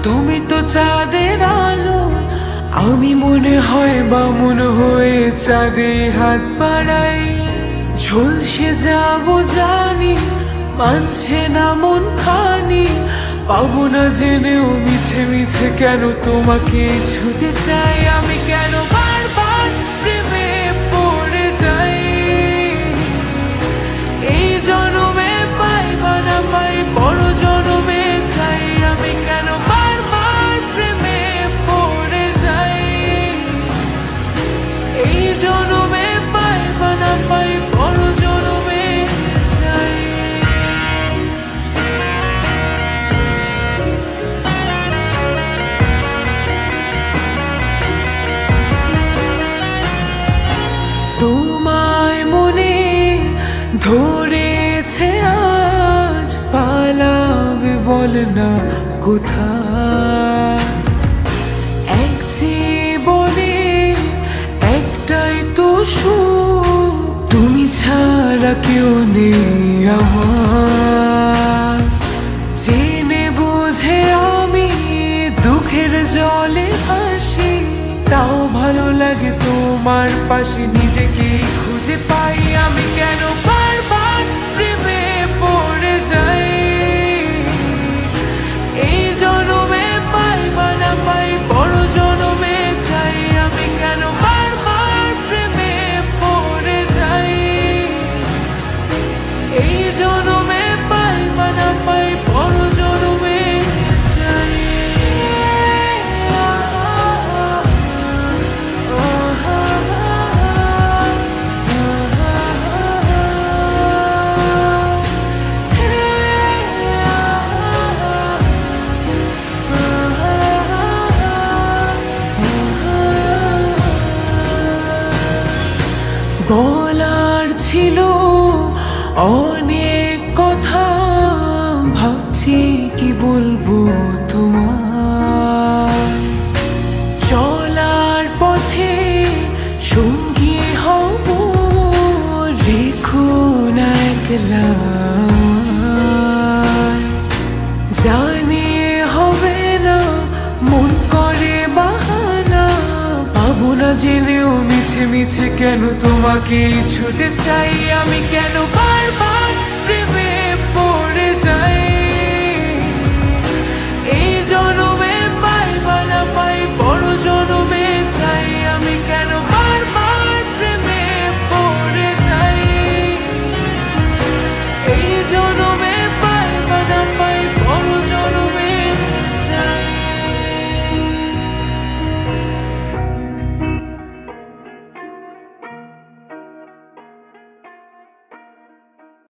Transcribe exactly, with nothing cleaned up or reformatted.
তুমি তো চাঁদের আলো, আমি মনে হয় বামুন হয়ে চাঁদে হাত বাড়াই। ঝলসে যাবো জানি, মানছে না মন খানি, পাবো না জেনেও মিছে মিছে কেন তোমাকে ছুতে চাই। আমি কেন বারবার প্রেমে পড়ে যাই, এই জনমে পাই বা না পাই বড় জনমে চাই। আমি কেন বারবার প্রেমে পড়ে যাই, এই জনমে পাই বা না পাই বড় জনমে চাই। তোমায় মনে ধরেছে আজ, পালাবে বল না কোথায়। এক জীবনে একটাই তো সুখ, তুমি ছাড়া কেউ নেই আমার। জেনে বুঝে আমি দুঃখের জলে ভাসি, তাও ভালো লাগে তোমার পাশে নিজেকে খুঁজে পাই। আমি কেন বারবার প্রেমে পড়ে যাই, এই জনমে পাই বা না পাই বড় জনমে চাই। আমি কেন বারবার প্রেমে পড়ে যাই, এই জনমে পাই বা না পাই বড় জনমে চাই। বলার ছিল অনেক কথা, ভাবছি কি বলবো তোমার। চলার পথে সঙ্গী হব, রেখো না একলা আমায়। জানি হবে না মন করে বাহানা, পাবো না জেনেও মিছে মিছে কেন তোমাকে ছুতে চাই। আমি কেন